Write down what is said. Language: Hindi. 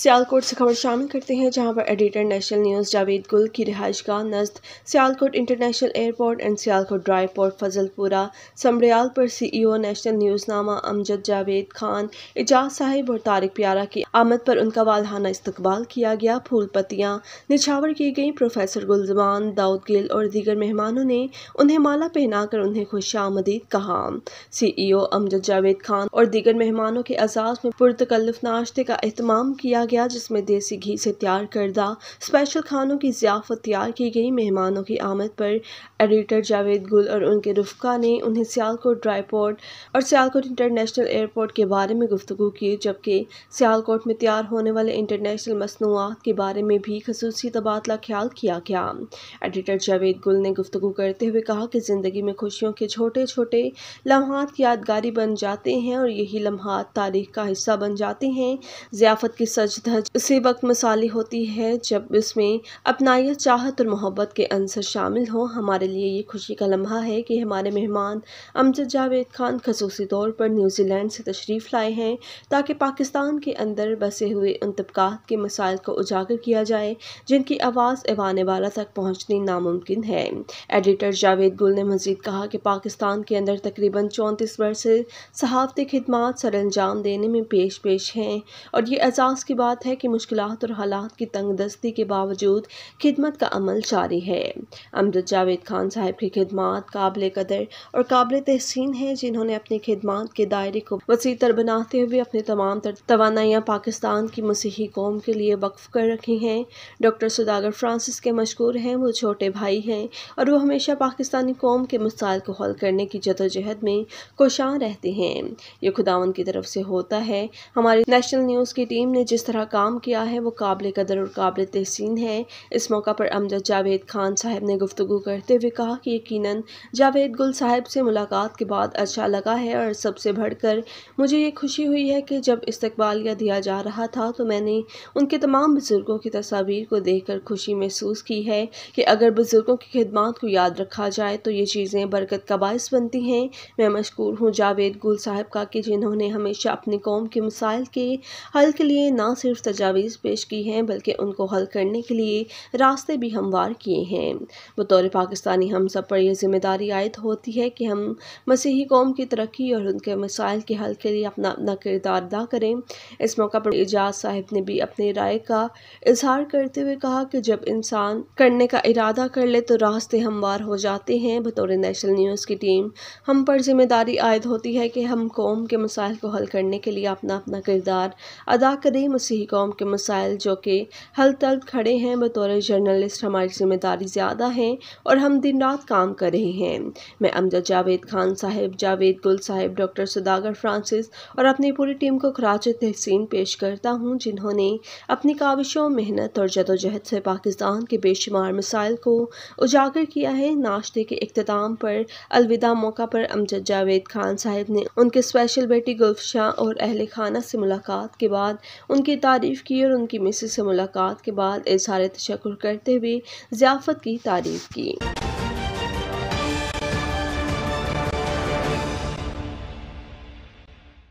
सियालकोट से खबर शामिल करते हैं, जहां पर editor national news Javed Gul की रिहाइशगाह नज़द Sialkot international airport and Sialkot dry port Fazalpura Sambrial पर CEO नेशनल न्यूज़नामा अमजद जावेद खान, एजाज साहिब और तारिक प्यारा की आमद पर उनका वालहाना इस्तकबाल किया गया। फूल पत्तियां निछावर की गई। प्रोफेसर गुलजमान, दाऊद गिल और दीगर मेहमानों ने उन्हें माला पहनाकर उन्हें खुशामदीद कहा। CEO अमजद जावेद खान और दीगर मेहमानों के एजाज में पुरतकल्लुफ नाश्ते का एहतमाम किया गया, जिसमें देसी घी से तैयार करदा स्पेशल खानों की ज़ियाफ़त तैयार की गई। मेहमानों की आमद पर एडिटर जावेद गुल और उनके रुफ़का ने उन्हें सियालकोट ड्राई पोर्ट और सियालकोट इंटरनेशनल एयरपोर्ट के बारे में गुफ्तगू की, जबकि सियालकोट में तैयार होने वाले इंटरनेशनल मसनूआत के बारे में भी खसूसी तबादला ख्याल किया गया। एडिटर जावेद गुल ने गुफ्तगू करते हुए कहा कि ज़िंदगी में खुशियों के छोटे छोटे लम्हात यादगारी बन जाते हैं और यही लम्हात तारीख का हिस्सा बन जाते हैं। ज़ियाफ़त की सज धज उसी वक्त मिसाली होती है जब इसमें अपनायत, चाहत और मोहब्बत के अंसर शामिल हों। हमारे लिए ये खुशी का लम्हा है कि हमारे मेहमान अमजद जावेद खान खसूसी तौर पर न्यूजीलैंड से तशरीफ़ लाए हैं, ताकि पाकिस्तान के अंदर बसे हुए उन तबकात के मसाइल को उजागर किया जाए जिनकी आवाज़ ऐवान बाला तक पहुँचनी नामुमकिन है। एडिटर जावेद गुल ने मज़ीद कहा कि पाकिस्तान के अंदर तकरीबन 34 वर्ष से सहाफ़ती खिदमात सर अंजाम देने में पेश हैं और ये एजाज़ की बात है कि मुश्किलात और हालात की तंगदस्ती के बावजूद खिदमत का अमल जारी है। अमजद जावेद खान साहब की खिदमात काबिल कदर और काबिल तहसीन है, जिन्होंने अपनी खिदमात के दायरे को वसीतर बनाते हुए अपनी तमाम तवानाइयाँ पाकिस्तान की मसीही कौम के लिए वक्फ कर रखी हैं। डॉक्टर सौदागर फ्रांसिस के मशहूर हैं, वो छोटे भाई हैं और वो हमेशा पाकिस्तानी कौम के मसाइल को हल करने की जदोजहद में कोशां रहते हैं। ये खुदावन की तरफ से होता है। हमारी नेशनल न्यूज़ की टीम ने जिस तरह काम किया है वो काबिल कदर और काबिल तहसीन है। इस मौका पर अमजद जावेद खान साहब ने गुफ्तगू करते हुए कहा कि यकीनन जावेद गुल साहब से मुलाकात के बाद अच्छा लगा है और सबसे बढ़कर मुझे ये खुशी हुई है कि जब इस्तकबालिया दिया जा रहा था तो मैंने उनके तमाम बुजुर्गों की तस्वीर को देखकर खुशी महसूस की है कि अगर बुजुर्गों की खिदमत को याद रखा जाए तो ये चीज़ें बरकत का बाइस बनती हैं। मैं मशकूर हूँ जावेद गुल साहब का कि जिन्होंने हमेशा अपनी कौम के मसाइल के हल के लिए ना सिर्फ तजावीज़ पेश की हैं बल्कि उनको हल करने के लिए रास्ते भी हमवार किए हैं। बतौर पाकिस्तानी हम सब पर यह जिम्मेदारी आयद होती है कि हम मसीही कौम की तरक्की और उनके मसाइल के हल के लिए अपना अपना किरदार अदा करें। इस मौका पर एजाज साहिब ने भी अपनी राय का इजहार करते हुए कहा कि जब इंसान करने का इरादा कर ले तो रास्ते हमवार हो जाते हैं। बतौर नेशनल न्यूज़ की टीम हम पर जिम्मेदारी आयद होती है कि हम कौम के मसाइल को हल करने के लिए अपना अपना किरदार अदा करें। मसीही कौम के मसाइल जो कि हल तलब खड़े हैं, बतौर जर्नलिस्ट हमारी जिम्मेदारी ज़्यादा है और हम दिन रात काम कर रहे हैं। मैं अमजद जावेद खान साहब, जावेद गुल साहब, डॉक्टर सौदागर फ्रांसिस और अपनी पूरी टीम को खराज तहसीन पेश करता हूँ, जिन्होंने अपनी काविशों, मेहनत और जदोजहद से पाकिस्तान के बेशुमार मसाइल को उजागर किया है। नाश्ते के इख्तिताम पर अलविदा मौका पर अमजद जावेद खान साहब ने उनके स्पेशल बेटी गुलफशां और अहले खाना से मुलाकात के बाद उनकी तारीफ़ की और उनकी मिसेस से मुलाकात के बाद इज़हार तशक्कुर करते हुए ज़ियाफ़त की तारीफ़ की।